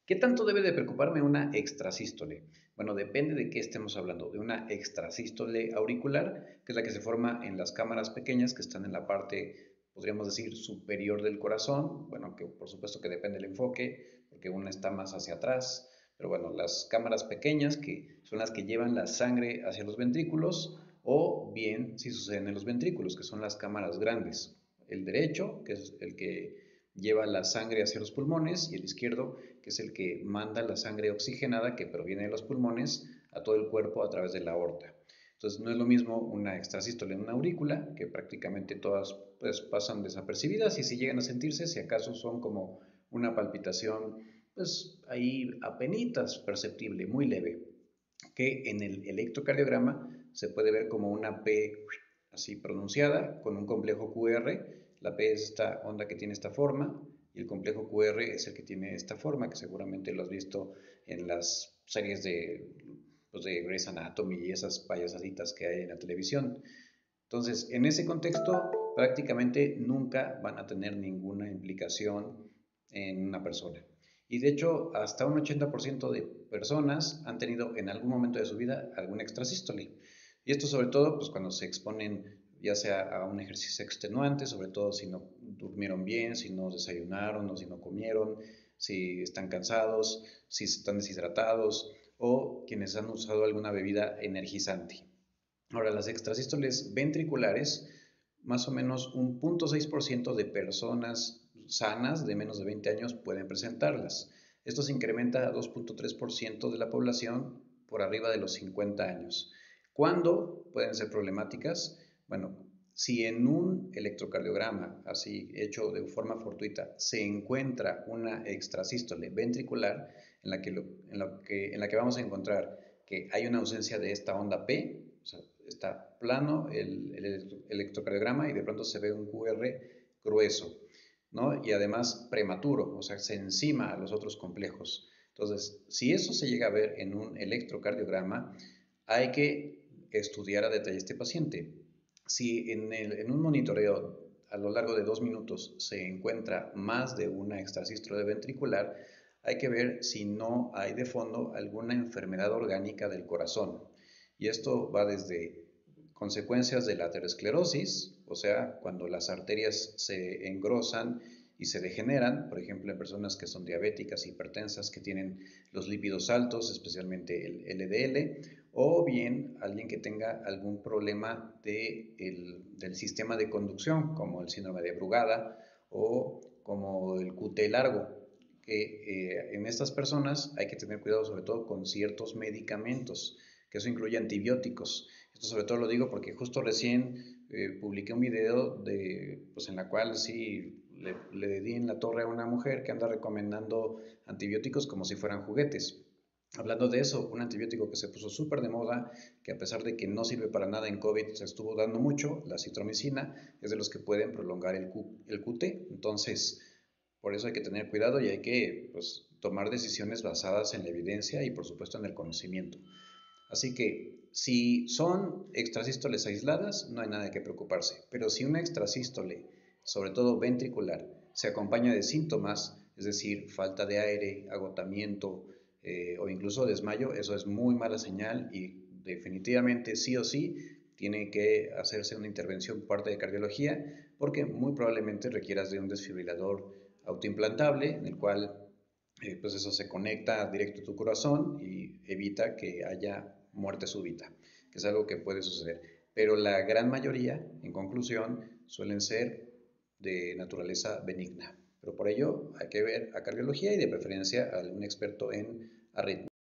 ¿Qué tanto debe de preocuparme una extrasístole? Bueno, depende de qué estemos hablando. De una extrasístole auricular, que es la que se forma en las cámaras pequeñas que están en la parte, podríamos decir, superior del corazón. Bueno, que por supuesto que depende del enfoque, porque una está más hacia atrás. Pero bueno, las cámaras pequeñas que son las que llevan la sangre hacia los ventrículos, o bien si suceden en los ventrículos, que son las cámaras grandes. El derecho, que es el que lleva la sangre hacia los pulmones, y el izquierdo, que es el que manda la sangre oxigenada que proviene de los pulmones a todo el cuerpo a través de la aorta. Entonces no es lo mismo una extrasístole en una aurícula, que prácticamente todas pues, pasan desapercibidas, y si llegan a sentirse, si acaso son como una palpitación, pues ahí apenitas perceptible, muy leve, que en el electrocardiograma se puede ver como una P así pronunciada con un complejo QR. La P es esta onda que tiene esta forma y el complejo QR es el que tiene esta forma, que seguramente lo has visto en las series de Grey's Anatomy y esas payasaditas que hay en la televisión. Entonces, en ese contexto, prácticamente nunca van a tener ninguna implicación en una persona. Y de hecho, hasta un 80% de personas han tenido en algún momento de su vida alguna extrasístole. Y esto sobre todo pues, cuando se exponen ya sea a un ejercicio extenuante, sobre todo si no durmieron bien, si no desayunaron o si no comieron, si están cansados, si están deshidratados o quienes han usado alguna bebida energizante. Ahora, las extrasístoles ventriculares, más o menos un 0.6% de personas sanas de menos de 20 años pueden presentarlas. Esto se incrementa a 2.3% de la población por arriba de los 50 años. ¿Cuándo pueden ser problemáticas? Bueno, si en un electrocardiograma, así hecho de forma fortuita, se encuentra una extrasístole ventricular en la que vamos a encontrar que hay una ausencia de esta onda P, o sea, está plano el electrocardiograma y de pronto se ve un QR grueso, ¿no? Y además prematuro, o sea, se encima a los otros complejos. Entonces, si eso se llega a ver en un electrocardiograma, hay que estudiar a detalle este paciente. Si en un monitoreo a lo largo de 2 minutos se encuentra más de una extrasístole ventricular, hay que ver si no hay de fondo alguna enfermedad orgánica del corazón. Y esto va desde consecuencias de la aterosclerosis, o sea, cuando las arterias se engrosan y se degeneran, por ejemplo, en personas que son diabéticas, hipertensas, que tienen los lípidos altos, especialmente el LDL, o bien alguien que tenga algún problema del sistema de conducción, como el síndrome de Brugada o como el QT largo, que en estas personas hay que tener cuidado sobre todo con ciertos medicamentos, que eso incluye antibióticos. Esto sobre todo lo digo porque justo recién publiqué un video pues en la cual sí le di en la torre a una mujer que anda recomendando antibióticos como si fueran juguetes. Hablando de eso, un antibiótico que se puso súper de moda, que a pesar de que no sirve para nada en COVID, se estuvo dando mucho, la citromicina, es de los que pueden prolongar el QT. Entonces, por eso hay que tener cuidado y hay que pues, tomar decisiones basadas en la evidencia y por supuesto en el conocimiento. Así que si son extrasístoles aisladas, no hay nada de qué preocuparse. Pero si una extrasístole, sobre todo ventricular, se acompaña de síntomas, es decir, falta de aire, agotamiento o incluso desmayo, eso es muy mala señal y definitivamente sí o sí tiene que hacerse una intervención por parte de cardiología porque muy probablemente requieras de un desfibrilador autoimplantable en el cual pues eso se conecta directo a tu corazón y evita que haya muerte súbita, que es algo que puede suceder. Pero la gran mayoría, en conclusión, suelen ser de naturaleza benigna. Pero por ello hay que ver a cardiología y de preferencia a un experto en arritmia.